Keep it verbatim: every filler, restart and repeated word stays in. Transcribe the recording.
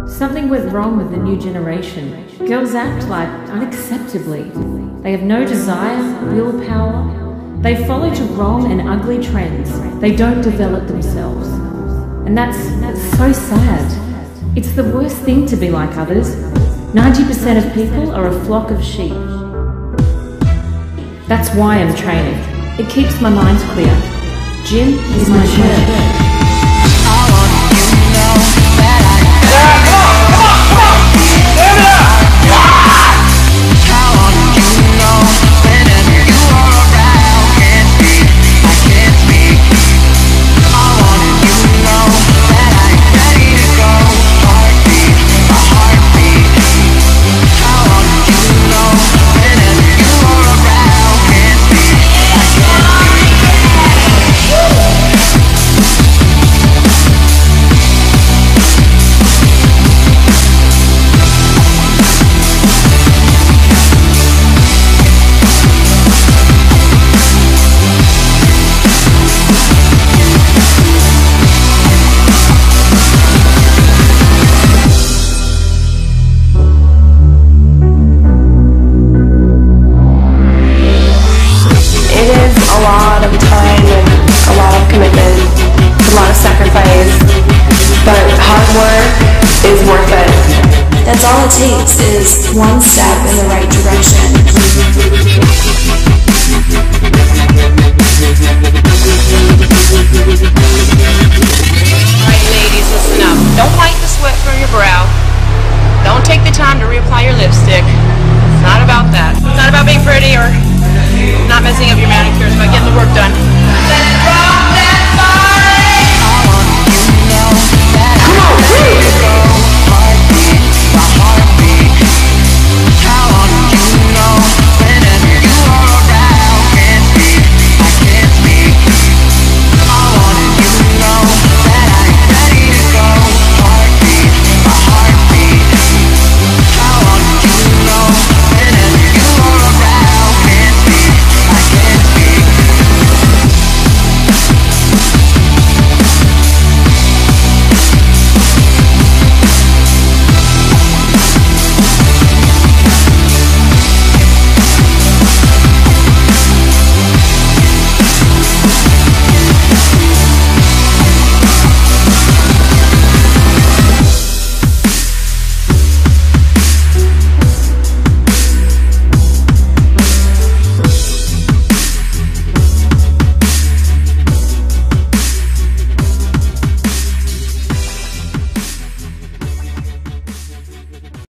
Something went wrong with the new generation. Girls act like unacceptably. They have no desire, willpower. They follow to wrong and ugly trends. They don't develop themselves. And that's, that's so sad. It's the worst thing to be like others. ninety percent of people are a flock of sheep. That's why I'm training. It keeps my mind clear. Gym is my church. That's all it takes is one step in the right direction. Alright ladies, listen up. Don't wipe the sweat from your brow. Don't take the time to reapply your lipstick. It's not about that. It's not about being pretty or not messing up your manicure. It's about getting the work done. Let's rock that body! Come on!